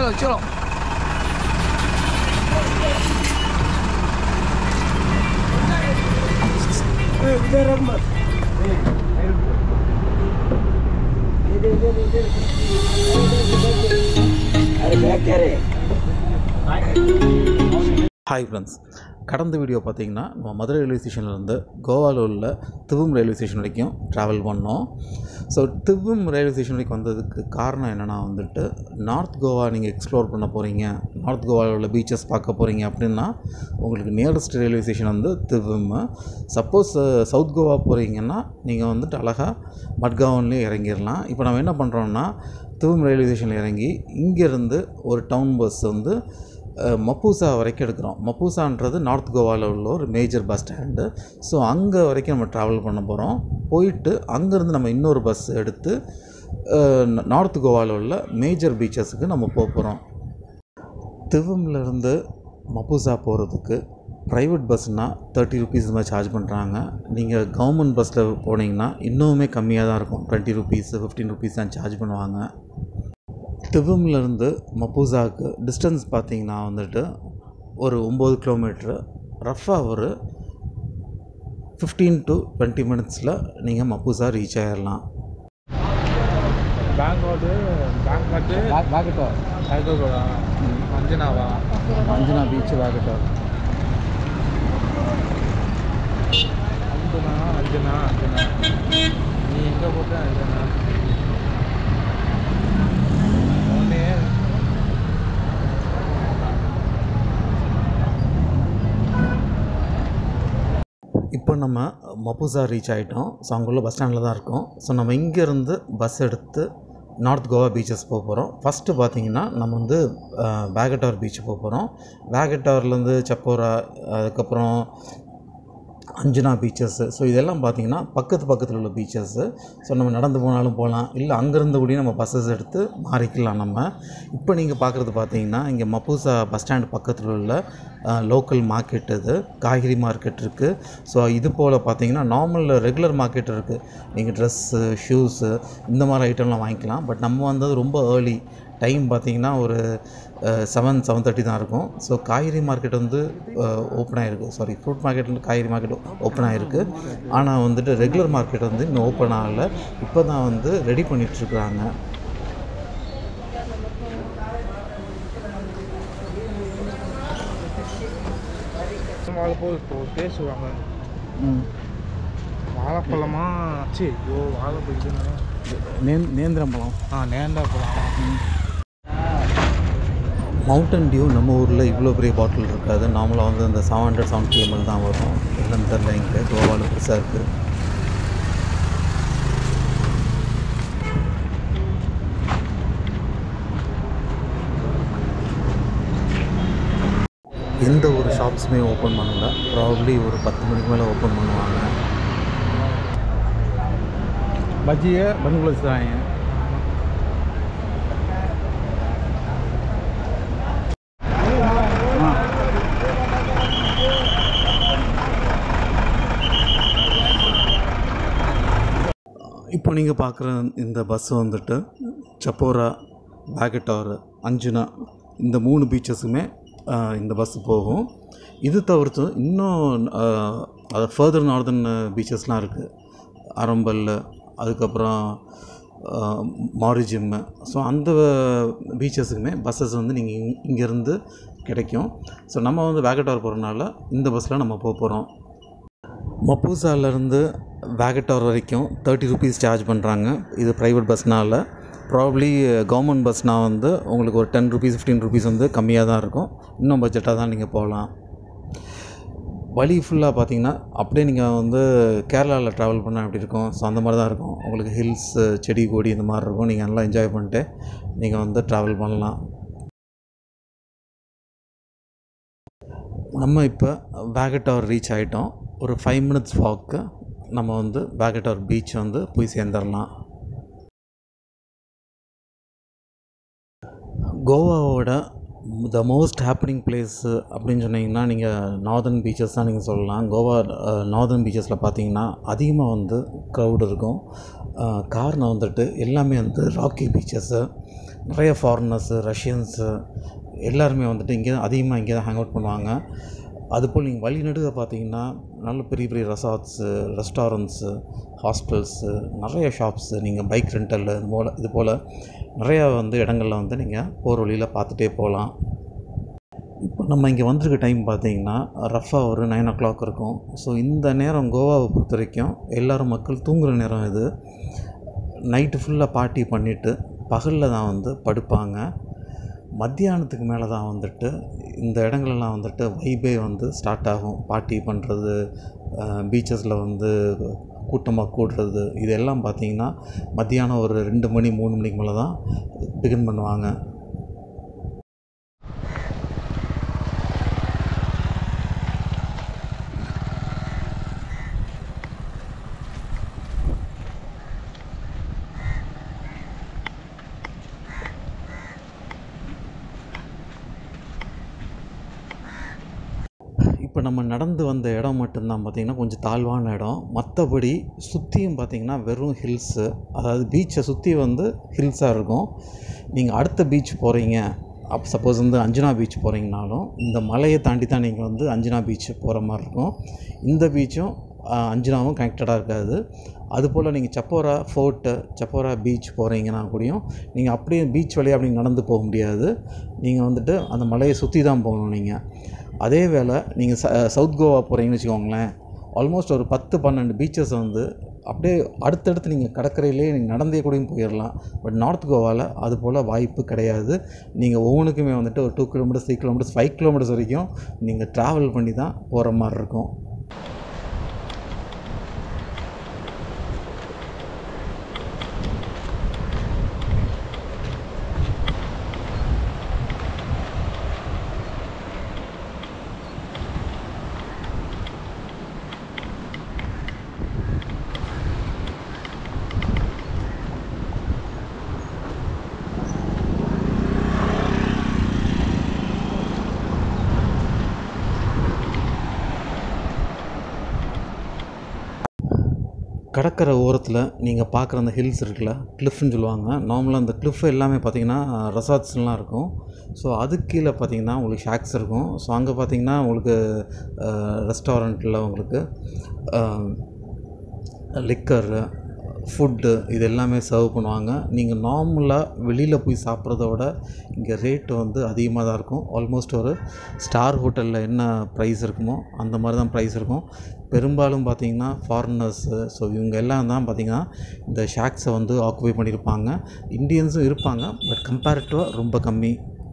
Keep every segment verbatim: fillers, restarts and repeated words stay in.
चलो चलो Hi friends, கடந்த வீடியோ பார்த்தீங்கன்னா நம்ம மதுரை ரயில்வே ஸ்டேஷன்லேருந்து கோவாவில் உள்ள திவும் ரயில்வே ஸ்டேஷன் வரைக்கும் ட்ராவல் பண்ணோம். ஸோ திவும் ரயில்வே ஸ்டேஷன் வரைக்கும் வந்ததுக்கு காரணம் என்னென்னா வந்துட்டு நார்த் கோவா நீங்கள் எக்ஸ்ப்ளோர் பண்ண போகிறீங்க, நார்த் கோவாவில் உள்ள பீச்சஸ் பார்க்க போகிறீங்க அப்படின்னா உங்களுக்கு நியரஸ்ட் ரயில்வே ஸ்டேஷன் வந்து திவும். சப்போஸ் சவுத் கோவா போகிறீங்கன்னா நீங்கள் வந்துட்டு அழகாக மட்காவன்லேயே இறங்கிடலாம். இப்போ நம்ம என்ன பண்ணுறோன்னா திவும் ரயில்வே ஸ்டேஷனில் இறங்கி இங்கேருந்து ஒரு டவுன் பஸ் வந்து மப்பூசா வரைக்கும் எடுக்கிறோம். மப்பூசான்றது நார்த் கோவாவில் உள்ள ஒரு மேஜர் பஸ் ஸ்டாண்டு. ஸோ அங்கே வரைக்கும் நம்ம ட்ராவல் பண்ண போகிறோம். போயிட்டு அங்கேருந்து நம்ம இன்னொரு பஸ் எடுத்து நார்த் கோவாவில் உள்ள மேஜர் பீச்சஸுக்கு நம்ம போக போகிறோம். திவும்லேருந்து மப்பூசா போகிறதுக்கு ப்ரைவேட் பஸ்னால் தேர்ட்டி ருபீஸ் மாதிரி சார்ஜ் பண்ணுறாங்க. நீங்கள் கவர்மெண்ட் பஸ்ஸில் போனீங்கன்னா இன்னுமே கம்மியாக தான் இருக்கும். டுவெண்ட்டி ருபீஸ் ஃபிஃப்டீன் ருபீஸ் தான் சார்ஜ் பண்ணுவாங்க. திவும்லேருந்து மப்பூசாவுக்கு டிஸ்டன்ஸ் பார்த்திங்கன்னா வந்துட்டு ஒரு ஒம்பது கிலோமீட்ரு, ரஃபாக ஒரு ஃபிஃப்டீன் டு டுவெண்ட்டி மினிட்ஸில் நீங்கள் மப்பூசா ரீச் ஆகிடலாம். பேங்கோடு பேங்கோடு பேக்கட்டோர் பேக்கோடா அஞ்சனாவா அஞ்சனா பீச் பேக்கட்டோர் அஞ்சனா அஞ்சனா அஞ்சனா நீ எங்கே போட்ட அஞ்சனா ஒன்னே இப்போ நம்ம மப்பூசா ரீச் ஆகிட்டோம். ஸோ அங்குள்ள பஸ் ஸ்டாண்டில் தான் இருக்கோம். ஸோ நம்ம இங்கேருந்து பஸ் எடுத்து நார்த் கோவா பீச்சஸ் போக போகிறோம். ஃபஸ்ட்டு பார்த்திங்கன்னா நம்ம வந்து பேகட்டார் பீச் போக போகிறோம். பேகட்டார்லேருந்து சப்போரா, அதுக்கப்புறம் அஞ்சனா பீச்சஸ்ஸு. ஸோ இதெல்லாம் பார்த்திங்கன்னா பக்கத்து பக்கத்தில் உள்ள பீச்சஸ்ஸு. ஸோ நம்ம நடந்து போனாலும் போகலாம், இல்லை அங்கேருந்து கூட நம்ம பஸ்ஸஸ் எடுத்து மாறிக்கலாம் நம்ம. இப்போ நீங்கள் பார்க்குறது பார்த்திங்கன்னா இங்கே மப்பூசா பஸ் ஸ்டாண்டு பக்கத்தில் உள்ள லோக்கல் மார்க்கெட், இது காய்கறி மார்க்கெட் இருக்குது. ஸோ இது போல் பார்த்திங்கன்னா நார்மல் ரெகுலர் மார்க்கெட் இருக்குது. நீங்கள் ட்ரெஸ்ஸு, ஷூஸு இந்த மாதிரி ஐட்டம்லாம் வாங்கிக்கலாம். பட் நம்ம வந்தது ரொம்ப ஏர்லி டைம் பார்த்திங்கன்னா ஒரு செவன் செவன் தேர்ட்டி தான் இருக்கும். ஸோ காய்கறி மார்க்கெட் வந்து ஓப்பன் ஆகிருக்கு. சாரி ஃப்ரூட் மார்க்கெட் வந்து காய்கறி மார்க்கெட் ஓப்பன் ஆகிருக்கு. ஆனால் வந்துட்டு ரெகுலர் மார்க்கெட் வந்து இன்னும் ஓப்பன் ஆகலை. இப்போ தான் வந்து ரெடி பண்ணிகிட்ருக்குறாங்க. வாழைப்போ பேசுவாங்க. வாழைப்பழமா சரி ஓ வாழைப்பழம் நே நேந்திரம்பழம் ஆ நேந்திரப்பழம். மவுண்டன் டியூ நம்ம ஊரில் இவ்வளோ பெரிய பாட்டில் இருக்காது. நார்மலாக வந்து இந்த செவன் ஹண்ட்ரட் செவன்ட்டி எம்எல் தான் வரும். இல்லைன்னு தெரில, இங்கே கோவாவில் பெருசாக இருக்குது. எந்த ஒரு ஷாப்ஸுமே ஓப்பன் பண்ணல. ப்ராபப்ளி ஒரு பத்து மணிக்கு மேலே ஓப்பன் பண்ணுவாங்க. பஜ்ஜியை பன்னுக்குள்ள வச்சுருவாங்க. இப்போ நீங்கள் பார்க்குற இந்த பஸ் வந்துட்டு சப்போரா, பேகட்டார், அஞ்சுனா இந்த மூணு பீச்சஸுமே இந்த பஸ்ஸு போகும். இது தவிர்த்து இன்னும் அது ஃபர்தர் நார்தர்ன் பீச்சஸ்லாம் இருக்குது. அரம்பல், அதுக்கப்புறம் மாரிஜிம்மு. ஸோ அந்த பீச்சஸுக்குமே பஸ்ஸஸ் வந்து நீங்கள் இங்கேருந்து கிடைக்கும். ஸோ நம்ம வந்து பேகட்டார் போகிறனால இந்த பஸ்ஸில் நம்ம போக போகிறோம். மப்பூசாலேருந்து பேகட்டார் வரைக்கும் தேர்ட்டி ருபீஸ் சார்ஜ் பண்ணுறாங்க. இது ப்ரைவேட் பஸ்னால். ப்ராபப்ளி கவர்மெண்ட் பஸ்னால் வந்து உங்களுக்கு ஒரு டென் ருபீஸ் ஃபிஃப்டீன் ருபீஸ் வந்து கம்மியாக தான் இருக்கும். இன்னும் பட்ஜெட்டாக தான் நீங்கள் போகலாம். வழி ஃபுல்லாக பார்த்திங்கன்னா அப்படியே நீங்கள் வந்து கேரளாவில் ட்ராவல் பண்ணால் எப்படி இருக்கும், ஸோ அந்த மாதிரி தான் இருக்கும். உங்களுக்கு ஹில்ஸு, செடி கொடி இந்த மாதிரி இருக்கும். நீங்கள் நல்லா என்ஜாய் பண்ணிட்டு நீங்கள் வந்து ட்ராவல் பண்ணலாம். நம்ம இப்போ பேகட்டார் ரீச் ஆகிட்டோம். ஒரு ஃபைவ் மினிட்ஸ் வாக்கு நம்ம வந்து பேகட்டார் பீச் வந்து போய் சேர்ந்துடலாம். கோவாவோட த மோஸ்ட் ஹேப்பனிங் பிளேஸு அப்படின்னு சொன்னிங்கன்னா நீங்கள் நார்தர்ன் பீச்சஸ் தான் நீங்கள் சொல்லலாம். கோவா நார்தர்ன் பீச்சஸில் பார்த்தீங்கன்னா அதிகமாக வந்து க்ரௌட் இருக்கும். காரணம் வந்துட்டு எல்லாமே வந்து ராக்கி பீச்சஸ்ஸு. நிறைய ஃபாரினர்ஸு, ரஷ்யன்ஸு எல்லாருமே வந்துட்டு இங்கே தான் அதிகமாக இங்கே தான் ஹேங் அவுட் பண்ணுவாங்க. அதுபோல் நீங்கள் வழி நெடுக பார்த்தீங்கன்னா நல்ல பெரிய பெரிய ரெசார்ட்ஸு, ரெஸ்டாரண்ட்ஸு, ஹாஸ்டல்ஸு, நிறைய ஷாப்ஸு, நீங்கள் பைக் ரெண்டல் இது போல் இது போல் நிறையா வந்து இடங்களில் வந்து நீங்கள் போகிற வழியில் பார்த்துட்டே போகலாம். இப்போ நம்ம இங்கே வந்திருக்க டைம் பார்த்தீங்கன்னா ரஃபாக ஒரு நைன் ஓ கிளாக் இருக்கும். ஸோ இந்த நேரம் கோவாவை பொறுத்த வரைக்கும் எல்லோரும் மக்கள் தூங்குகிற நேரம் இது. நைட்டு ஃபுல்லாக பார்ட்டி பண்ணிவிட்டு பகலில் தான் வந்து படுப்பாங்க. மத்தியானத்துக்கு மேலே தான் வந்துட்டு இந்த இடங்களெல்லாம் வந்துட்டு வைபே வந்து ஸ்டார்ட் ஆகும். பார்ட்டி பண்ணுறது, பீச்சஸில் வந்து கூட்டமாக கூடுறது, இதெல்லாம் பார்த்திங்கன்னா மத்தியானம் ஒரு ரெண்டு மணி மூணு மணிக்கு மேலே தான் பிகின் பண்ணுவாங்க. இப்போ நம்ம நடந்து வந்த இடம் மட்டும்தான் பார்த்திங்கன்னா கொஞ்சம் தாழ்வான இடம். மற்றபடி சுற்றியும் பார்த்திங்கன்னா வெறும் ஹில்ஸு, அதாவது பீச்சை சுற்றி வந்து ஹில்ஸாக இருக்கும். நீங்கள் அடுத்த பீச் போகிறீங்க, அப் சப்போஸ் வந்து அஞ்சனா பீச் போகிறீங்கனாலும் இந்த மலையை தாண்டி தான் நீங்கள் வந்து அஞ்சனா பீச் போகிற மாதிரி இருக்கும். இந்த பீச்சும் அஞ்சனாவும் கனெக்டடாக இருக்காது. அதுபோல் நீங்கள் சப்போரா ஃபோர்ட்டு, சப்போரா பீச் போகிறீங்கன்னா கூடயும் நீங்கள் அப்படியே பீச் வழியாக அப்படி நடந்து போக முடியாது. நீங்கள் வந்துட்டு அந்த மலையை சுற்றி தான் போகணும். நீங்கள் அதே வேளை நீங்கள் ச சவுத் கோவா போகிறீங்கன்னு வச்சுக்கோங்களேன், ஆல்மோஸ்ட் ஒரு பத்து பன்னெண்டு பீச்சஸ் வந்து அப்படியே அடுத்தடுத்து நீங்கள் கடற்கரையிலே நீங்கள் நடந்தே கூடயும் போயிடலாம். பட் நார்த் கோவாவில் அது போல் வாய்ப்பு கிடையாது. நீங்கள் ஒவ்வொன்றுக்குமே வந்துட்டு ஒரு two kilometres three kilometres five kilometres வரைக்கும் நீங்கள் ட்ராவல் பண்ணி தான் போகிற மாதிரி இருக்கும். கடற்கரை ஓரத்தில் நீங்கள் பார்க்குற அந்த ஹில்ஸ் இருக்குல்ல, கிளிஃப்னு சொல்லுவாங்க. நார்மலாக அந்த கிளிஃப் எல்லாமே பார்த்திங்கன்னா ரெசார்ட்ஸ்லாம் இருக்கும். ஸோ அதுக்கு கீழே பார்த்திங்கன்னா உங்களுக்கு ஷாக்ஸ் இருக்கும். ஸோ அங்கே பார்த்திங்கன்னா உங்களுக்கு ரெஸ்டாரண்ட்டில் உங்களுக்கு லிக்கரு, ஃபுட்டு இது எல்லாமே சர்வ் பண்ணுவாங்க. நீங்கள் நார்மலாக வெளியில் போய் சாப்பிட்றத விட இங்கே ரேட்டு வந்து அதிகமாக தான் இருக்கும். ஆல்மோஸ்ட் ஒரு ஸ்டார் ஹோட்டலில் என்ன ப்ரைஸ் இருக்குமோ அந்த மாதிரி தான் ப்ரைஸ் இருக்கும். பெரும்பாலும் பார்த்திங்கன்னா ஃபாரினர்ஸு, ஸோ இவங்க எல்லாம் தான் பார்த்திங்கன்னா இந்த ஷாக்ஸை வந்து ஆக்குபை பண்ணியிருப்பாங்க. இந்தியன்ஸும் இருப்பாங்க, பட் கம்பேரிட்டிவாக ரொம்ப கம்மி.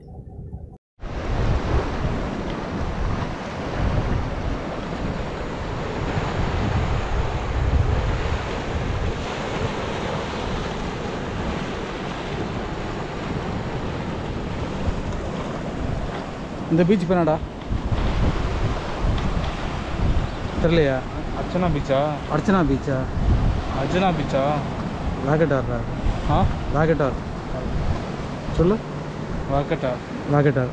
இந்த பீச் பேனடா தெரியலையா? அர்ச்சனா பீச்சா? அர்ச்சனா பீச்சா? அர்ச்சனா பீச்சா? வேகட்டார். ஆ வேகட்டார் சொல்லு. வேகட்டார் வேகட்டார்.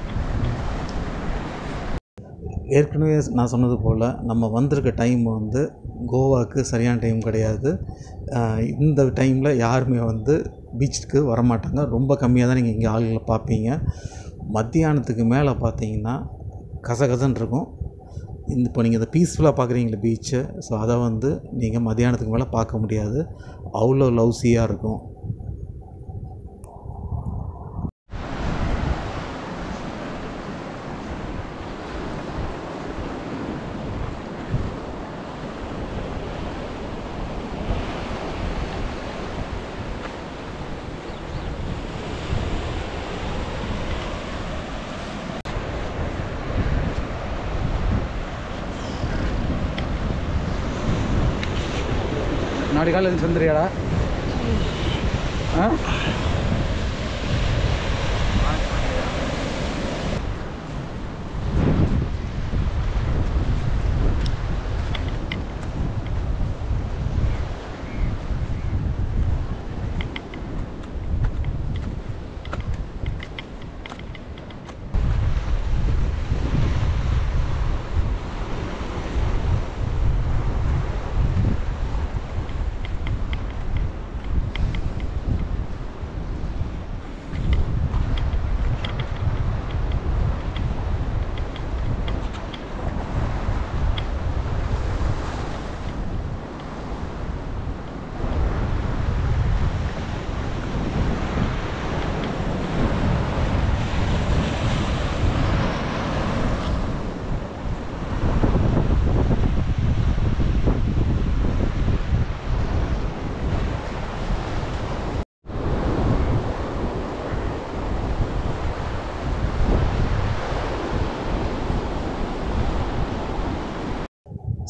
ஏற்கனவே நான் சொன்னது போல் நம்ம வந்திருக்க டைம் வந்து கோவாவுக்கு சரியான டைம் கிடையாது. இந்த டைமில் யாருமே வந்து பீச்சுக்கு வரமாட்டாங்க. ரொம்ப கம்மியாக தான் நீங்கள் இங்கே ஆளுகளை பார்ப்பீங்க. மத்தியானத்துக்கு மேலே பார்த்தீங்கன்னா கசகசன்னு இருக்கும். இந்த இப்போ நீங்கள் இந்த பீஸ்ஃபுல்லாக பார்க்குறீங்களே பீச்சு, ஸோ அதை வந்து நீங்கள் மத்தியானத்துக்கு மேலே பார்க்க முடியாது. அவ்வளோ லவ்ஸியாக இருக்கும். நாளைக்கு காலையில் எதுவும் வந்துடுறியாடா? ஆ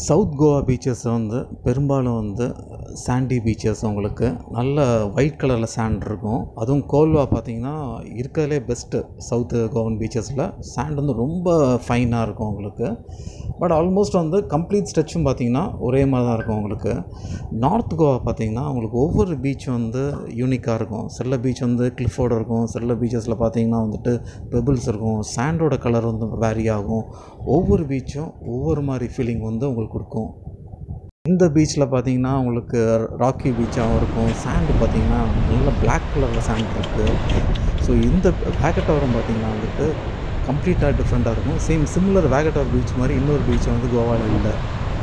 சவுத் கோவா பீச்சஸ் வந்து பெரும்பாலும் வந்து சாண்டி பீச்சஸ் உங்களுக்கு நல்ல ஒயிட் கலரில் சாண்ட் இருக்கும். அதுவும் கோல்வா பார்த்திங்கன்னா இருக்கிறதுலே பெஸ்ட்டு சவுத்து கோவன் பீச்சஸில் சாண்ட் வந்து ரொம்ப ஃபைனாக இருக்கும் உங்களுக்கு. பட் ஆல்மோஸ்ட் வந்து கம்ப்ளீட் ஸ்ட்ரெச்சும் பார்த்திங்கன்னா ஒரே மாதிரி தான் இருக்கும் உங்களுக்கு. நார்த் கோவா பார்த்திங்கன்னா உங்களுக்கு ஒவ்வொரு பீச்சும் வந்து யூனிக்காக இருக்கும். சில பீச் வந்து கிளிஃபோர்டு இருக்கும், சில பீச்சஸில் பார்த்திங்கன்னா வந்துட்டு பெபிள்ஸ் இருக்கும், சாண்டோட கலர் வந்து வேரி ஆகும். ஒவ்வொரு பீச்சும் ஒவ்வொரு மாதிரி ஃபீலிங் வந்து உங்களுக்கு கொடுக்கும். இந்த பீச்சில் பார்த்திங்கன்னா உங்களுக்கு ராக்கி பீச்சாகவும் இருக்கும். சாண்டு பார்த்திங்கன்னா நல்ல பிளாக் கலரில் சாண்ட் இருக்குது. ஸோ இந்த வேகட்டோரம் பார்த்திங்கன்னா வந்துட்டு கம்ப்ளீட்டாக டிஃப்ரெண்ட்டாக இருக்கும். சேம் சிமிலர் வேகட்டோர் பீச் மாதிரி இன்னொரு பீச் வந்து கோவாவில் இல்லை.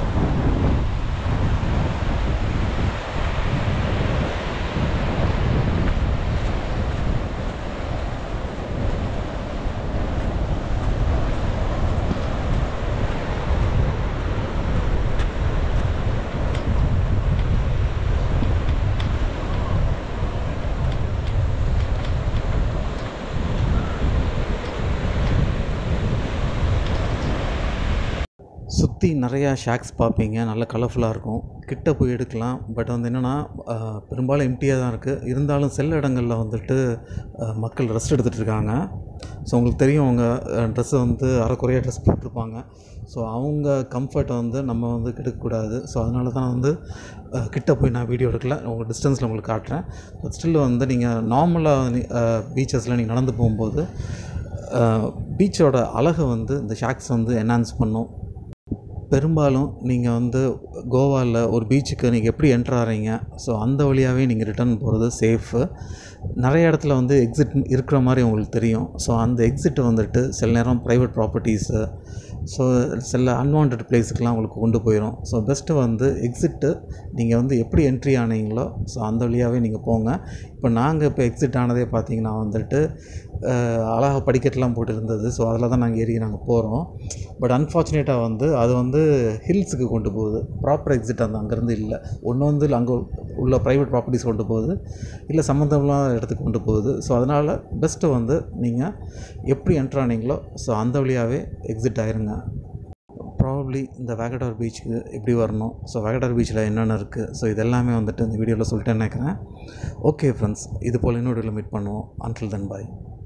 சுற்றி நிறையா ஷாக்ஸ் பார்ப்பீங்க, நல்ல கலர்ஃபுல்லாக இருக்கும். கிட்ட போய் எடுக்கலாம். பட் வந்து என்னென்னா பெரும்பாலும் எம்டியாக தான் இருக்குது. இருந்தாலும் சில இடங்களில் வந்துட்டு மக்கள் ரெஸ்ட் எடுத்துகிட்டு இருக்காங்க. ஸோ உங்களுக்கு தெரியும், அவங்க ட்ரெஸ்ஸை வந்து அரைக்குறையாக ட்ரெஸ் போட்டிருப்பாங்க. ஸோ அவங்க கம்ஃபர்ட்டை வந்து நம்ம வந்து கெடுக்கக்கூடாது. ஸோ அதனால தான் வந்து கிட்ட போய் நான் வீடியோ எடுக்கல, உங்கள் டிஸ்டன்ஸில் உங்களுக்கு காட்டுறேன். பட் ஸ்டில் வந்து நீங்கள் நார்மலாக பீச்சஸில் நீங்கள் நடந்து போகும்போது பீச்சோட அழகை வந்து இந்த ஷாக்ஸ் வந்து என்ஹான்ஸ் பண்ணும். பெரும்பாலும் நீங்கள் வந்து கோவாவில் ஒரு பீச்சுக்கு நீங்கள் எப்படி என்ட்ரு ஆகிறீங்க, ஸோ அந்த வழியாகவே நீங்கள் ரிட்டர்ன் போகிறது சேஃபு. நிறைய இடத்துல வந்து எக்ஸிட் இருக்கிற மாதிரி உங்களுக்கு தெரியும். ஸோ அந்த எக்ஸிட் வந்துட்டு சில நேரம் ப்ரைவேட் ப்ராப்பர்ட்டிஸு, ஸோ சில அன்வான்ட் பிளேஸுக்கெலாம் உங்களுக்கு கொண்டு போயிடும். ஸோ பெஸ்ட்டு வந்து எக்ஸிட்டு நீங்கள் வந்து எப்படி என்ட்ரி ஆனீங்களோ ஸோ அந்த வழியாகவே நீங்கள் போங்க. இப்போ நாங்கள் இப்போ எக்ஸிட் ஆனதே பார்த்திங்கன்னா வந்துட்டு அழகாக படிக்கட்டெலாம் போட்டு இருந்தது. ஸோ அதில் தான் நாங்கள் ஏறி நாங்கள் போகிறோம். பட் அன்ஃபார்ச்சுனேட்டாக வந்து அது வந்து ஹில்ஸுக்கு கொண்டு போகுது. ப்ராப்பர் எக்ஸிட் அந்த அங்கேருந்து இல்லை. ஒன்று வந்து அங்கே உள்ள ப்ரைவேட் ப்ராப்பர்ட்டிஸ் கொண்டு போகுது, இல்லை சம்மந்தம்லாம் இடத்துக்கு கொண்டு போகுது. ஸோ அதனால் பெஸ்ட்டு வந்து நீங்கள் எப்படி என்ட்ரு ஆனீங்களோ ஸோ அந்த வழியாகவே எக்ஸிட் ஆயிருங்க. ப்ராபப்ளி இந்த வேகடார் பீச்சுக்கு எப்படி வரணும், ஸோ வேகடார் பீச்சில் என்னென்ன இருக்குது, ஸோ இதெல்லாமே வந்துட்டு இந்த வீடியோவில் சொல்லிட்டேன்னு நினைக்கிறேன். ஓகே ஃப்ரெண்ட்ஸ், இது போல் இன்னொரு வீடியோவில் மீட் பண்ணுவோம். அன்டில் தென் பாய்.